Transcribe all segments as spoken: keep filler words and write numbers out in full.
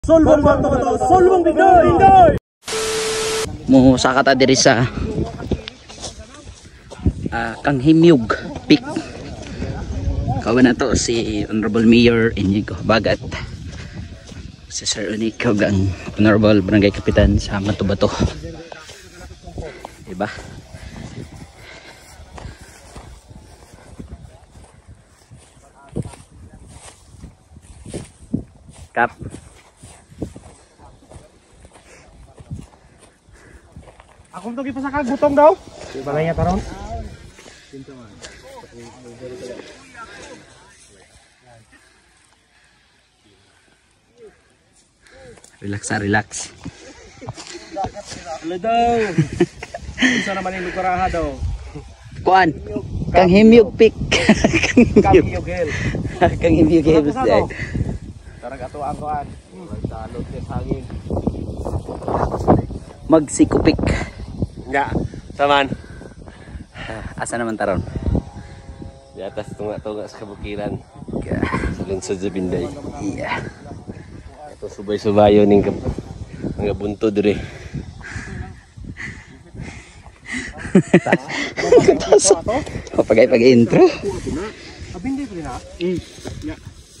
Solbong ba to? Solbong Indoy! Indoy! Muhusa ka ta diri sa uh, Kanghimyug Peak. Kawan na to si Honorable Mayor Inigo Bagat, si Sir Unico ang Honorable Barangay Kapitan sa Matubato, diba? Kap akong tugi pa sa kagutong daw. Balay nga taron. Relax ah, relax. Hello daw. Isa naman yung lukaraha daw. Kuan? Kanghimyug Peak. Kanghimyug Hill. Kanghimyug Hill. Tarag ato ang kuan. Salot des hangin. Magsikupik. Ya, saman. Asa naman taron? Di atas tunga-tunga sa kabukiran. Sa lungsod sa Binday. Iya. Ito subay-subayo ning mga bunto dire. Pagay pag-intro. Abindi pa rin ha? Mm. Ya.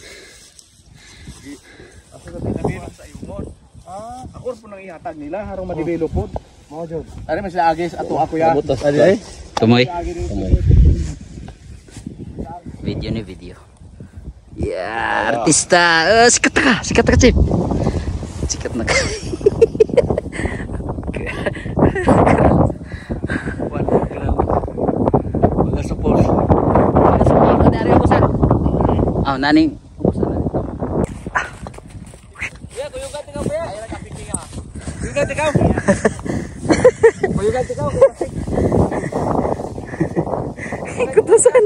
Asa ka pinabilog sa iumon? Ah, ako po nang ihatag nila harong ma-develop po. Mao jud. Ari man sila agis ato ako ya. Ari ay. Tumoy. Video ni video. Ya, artista. Uh, sikat ka, sikat ka, Chip. Sikat na ka. Mga support. Mga support dari ubusan. Oh, naning ubusan. Ya, kuyugan tikaw pa ya. Ay nakapiki ka. Kuyugan tikaw. Kuyugan tikaw. Kutusan.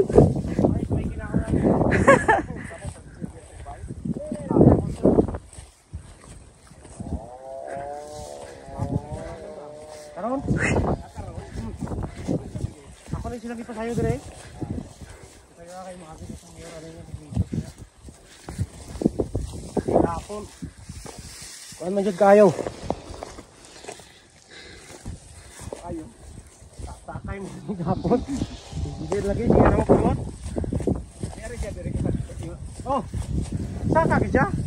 Karon? Ako rin sinabi pa sa'yo dire. Kaya kayo makakita sa mayor ano yung dito. Hapon. Kuan man jud kayo. Ayo. Takay mo ni hapon. Hindi lagi niya na mo kumot. Dire siya dire ka. Oh. Saka ka siya?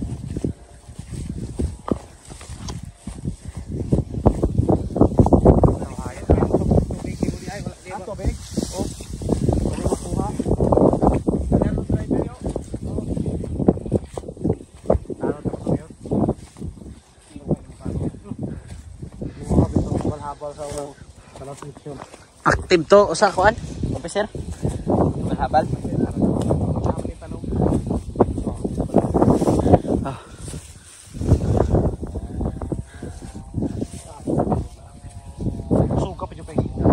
Active to usa kuan, officer. Malhabal. Ah. Suka pa jud kay.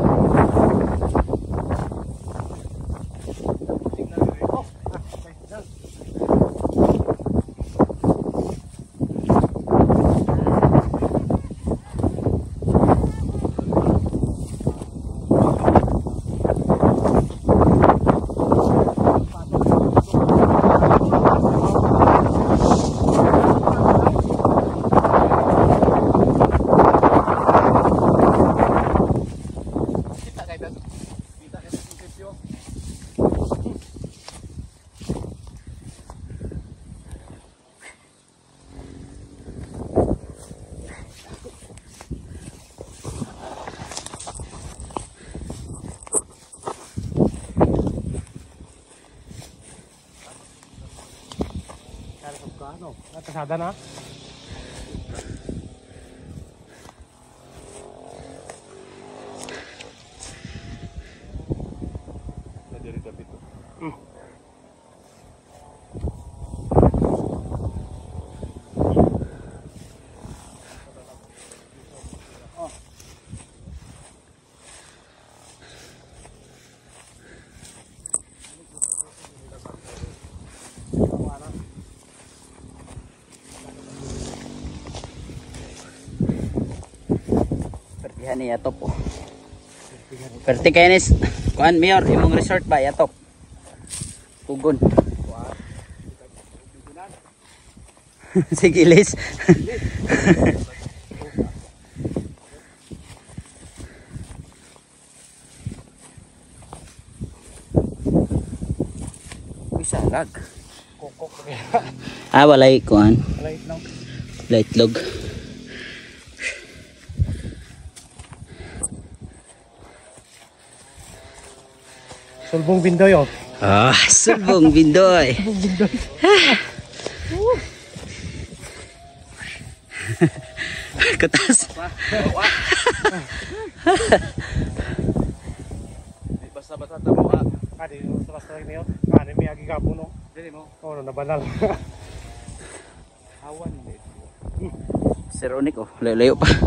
Ano? Kasada na? Nadiri tapi tu. Hmm. Oh. Pertihan ni Yatop po. Perti kainis kuan mayor imong resort ba Yatop? Tugon. Sige, Liz. Uy, salag. Kukok. Ah, walay kuan. Light lang. Light log. Sulbong bindoy oh. Ah, sulbong bindoy. Sulbong bindoy. Katas. Basta-basta tamo ah. Kadi basta-basta niyo. Kani mi agi gapon no. Dili mo. Oh, no nabanal. Awan ni. Sir Onik oh, layo-layo pa.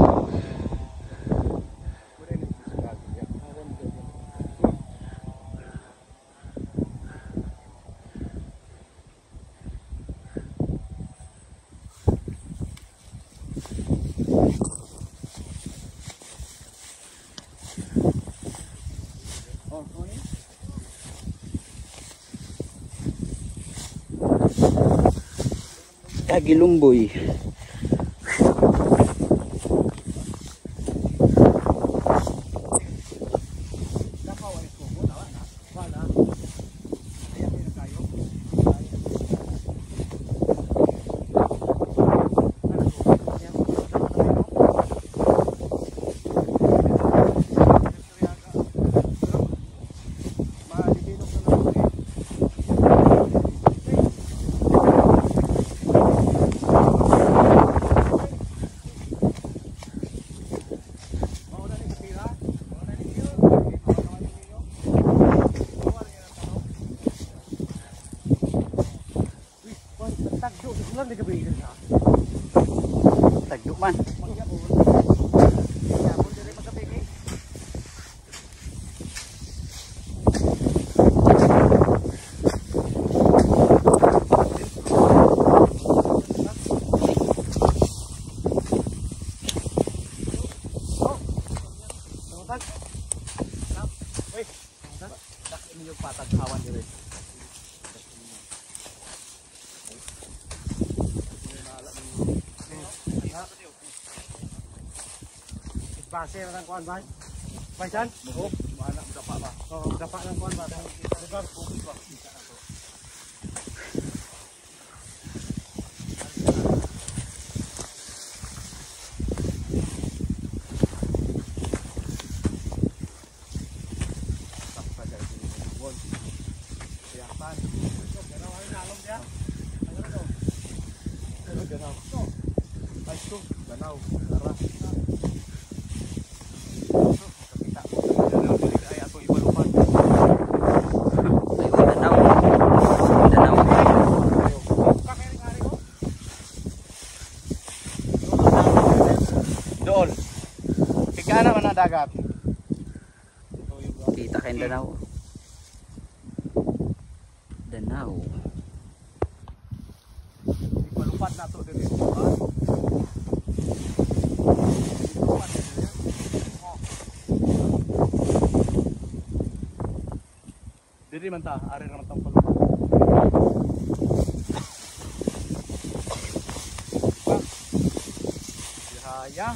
Tagilumboy. Tagdo man. Base na lang kuan ba? Baisan? Oo. Mana dapa ba? Oo, dapa lang kuan ba? Lugar ko ba? Doon. Kika naman ang dagat. Kita kayong Danau. Danau. Ipalupat na to dito. Dili man ta, ari naman tang palupat. Ya.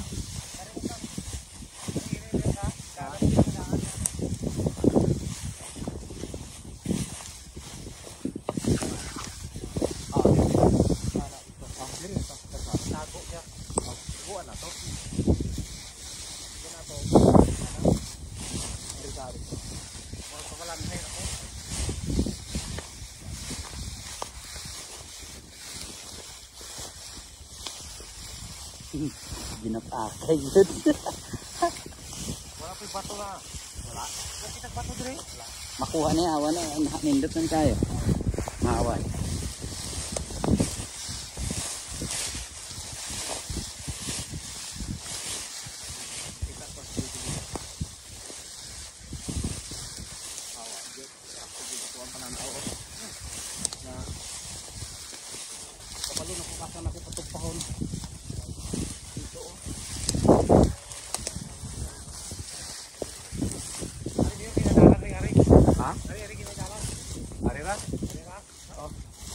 Ginapakay yun. Wala pa bato na. Wala. Wala kita bato dire. Makuha na yawa na. Nindot lang tayo. Maawan. Kapalo na kukasan ako patugpahon. Ha? Ari ari ginagawa. Ari ra? Ari ra? Oo.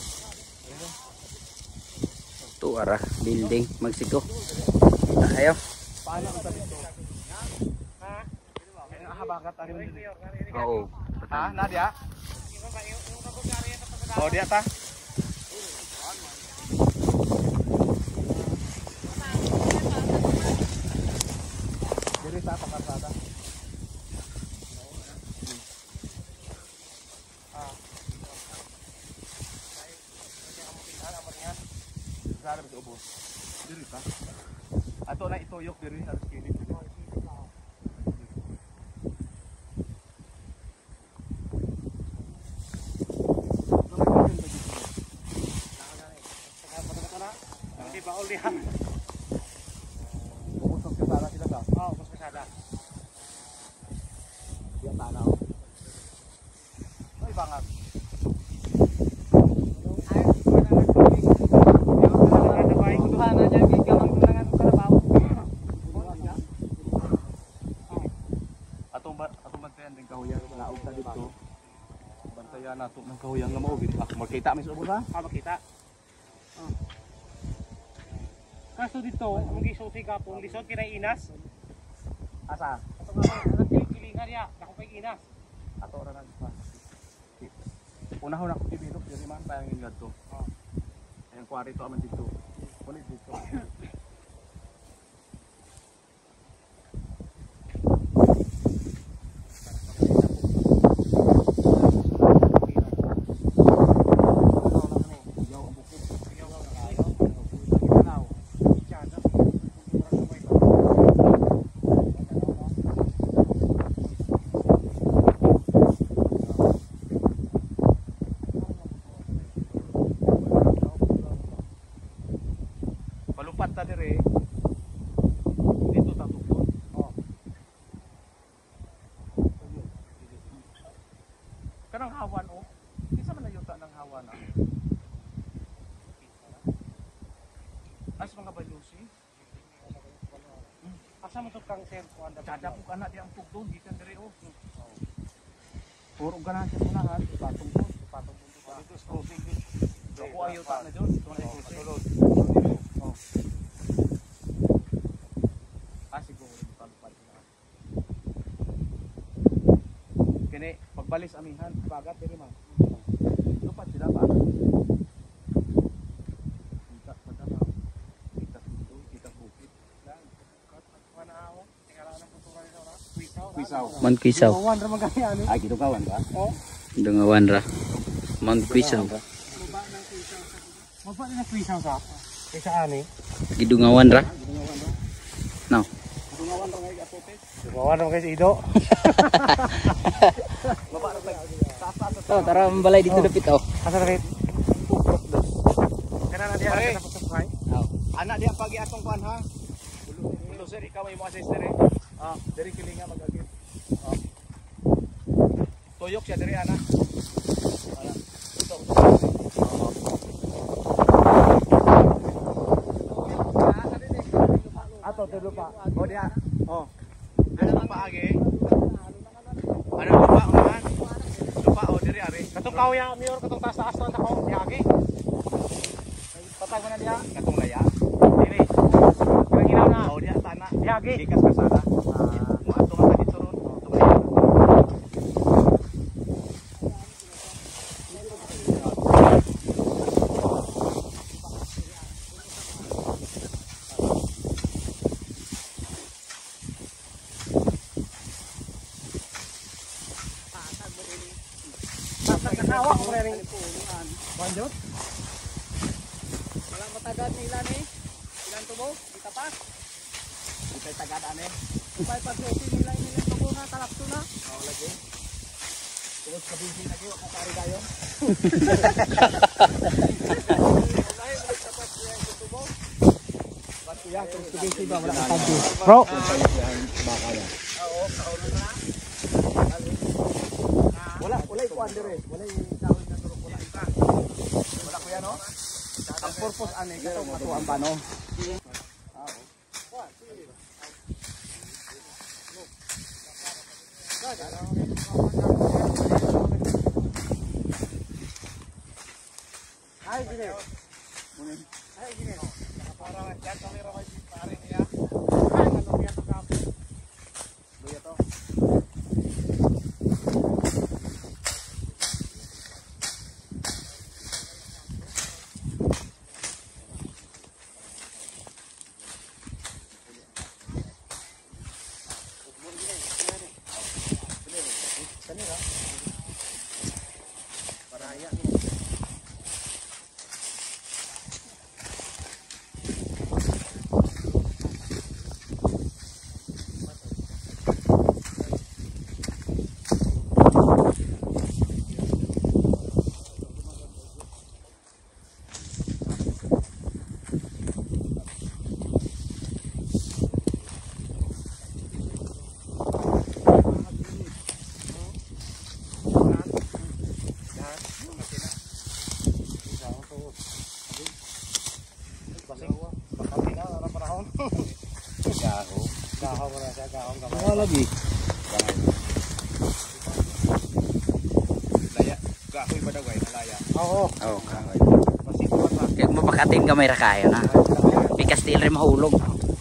Wara building Mexico. Kita kayo. Paano ka dito? Ha? Habakat ari mo dito. Oo. Ha, Nadia? Oh, dia ta. Diri sa pakasada. Ah. Sarap sa ubos. Diri ta. Ato na ituyok diri sa kilid. Hindi ba uli ha? Bukos ng kasada sila ka? Oo, bukos kasada. Diyan tanaw. Ay, bangat. Atong atong bantayan din kahuyang naog ta dito. Bantayan nato ng kahuyang nga mao gid. Ah, makita mi sa ubos ha? Ah, makita. Oh. Kaso dito, ang gisulti kapon, lisod kinay inas. Asa? Ato nga ang kilingan ya, dako pay inas. Ato ra nang pa. Unahon ako tibidok diri man payangin gadto. Oh. Ayang kwari to aman dito. Kulit dito. Palupat ta dire. Dito ta tukod. Oh. Kanang hawan oh. Kinsa man nayuta ng hawan ah. As mga bayusi. Asa mo to kang sir ko anda kada ko kana di ang tugdon gikan dire oh. Puro ganan sa unahan, patong to, patong punto pa. Dito crossing dito. Ako ayo ta na dyon, tunay ko sulod. Oh. Ah, siguro palpad na. Kini pagbalis amihan, bagat diri man. Lupat sila pa. Kita padala. Kita dito, kita bukit. Dan kat mana ako, tingala na puto ka nila. Kwisaw. Kwisaw. Mount Quisaw. Kawan ra magani ani. Ah, gitu kawan ba? Oh. Dungawan ra. Mount Quisaw. Mapa na kwisaw sa. Kaysa ani. Gidungawan ra. No. Dungawan ra kay apote. Dungawan ra kay Ido. Baba ra kay. Oh, tara balay dito dapit oh. Asa rin? Kana na diha ka tapos sa Oh. Anak diha pagi atong kuan ha. Ulo sir ikaw ay mo assist dire. Ah, diri kilinga magagit. Ah. Tuyok siya diri ana. Ana. Ito. Ato tulo pa. O diha. Oh. Ano ang paagi? Ano lupa unahan? Lupa o diri ari. Katong kawya mayor katong taas-taas na ako diagi. Patag mo na diha. Katong laya. Dili. Kang ilaw na. O diha tana. Diagi. Dikas kasada. Ah, mo ato nga dito ron. Ato laya. Nakawa ko rin. Banjot. Wala matagad ni ilan eh. Ilan tubo? Kita pa. Kita tagad ane. Upay pa sa nila nila tubo na talapso na. Oh lagi. Terus kabisi lagi ako kari dayon. Wallahi balik tapat siya sa tubo. Ba't ya terus kabisi ba wala ka tagdi. Bro. Baka na. Oo, kaon na. Wala, wala ikuan dire. Wala kahoy na turok wala ika. Wala kuya no? Ang purpose ani kato mato ang bano. Ay gini. Ay gini. Ano lagi? Laya. Kahoy ba dagway nalaya? Oo. Oh, kahoy. Masito ba? Kaya mapakating gamay ra kayo na. Pikas til rin mahulog.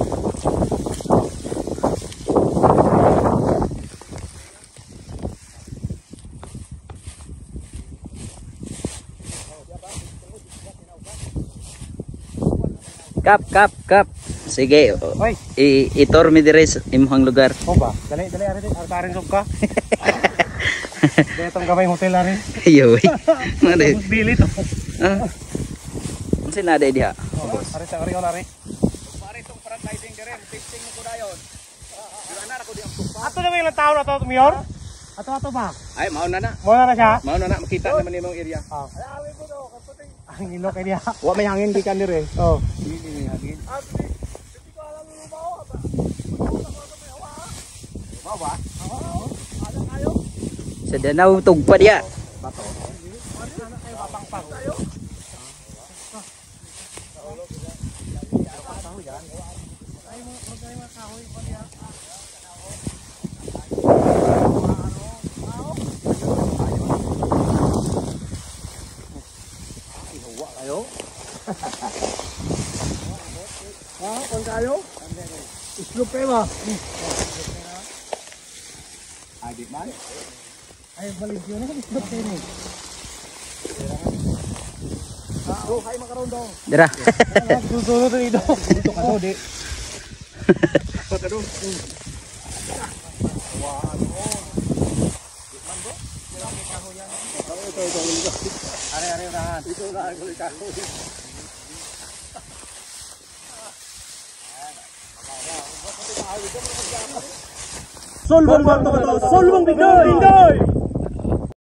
Kap, kap, kap. Sige. Hoy. I itor mi dire sa imong lugar. O ba? Dali, dali ari din. Artarin sub ka. Detong gamay hotel ari. Ayo. Made. Bili to. Ah. Unsa na day diha? Ari sa ari ari. Pare tong paragliding dire, fixing mo ko dayon. Ana ra ko di ang tupa. Ato na ilang taon ato mayor? Ato ato ba? Ay, mao na na. Mo na na siya. Mao na na makita naman nimong area. Ah. Ang ilo kay diha. Wa may hangin di kan dire. Oh. Dili may hangin. Sa Danau tugpa diha. Ah, kon kayo? Islope kayo ba? Ay, di man? Ay, balik yun. Ano islope kayo ni? Ah, oh, kayo makaroon daw. Dira. Susunod dito. Dito ka daw, di. Dito ka daw. Ito, ito, ito. Ari, ari, rahan. Ito, rahan, kulit ako. Solbong Solbong Bindoy!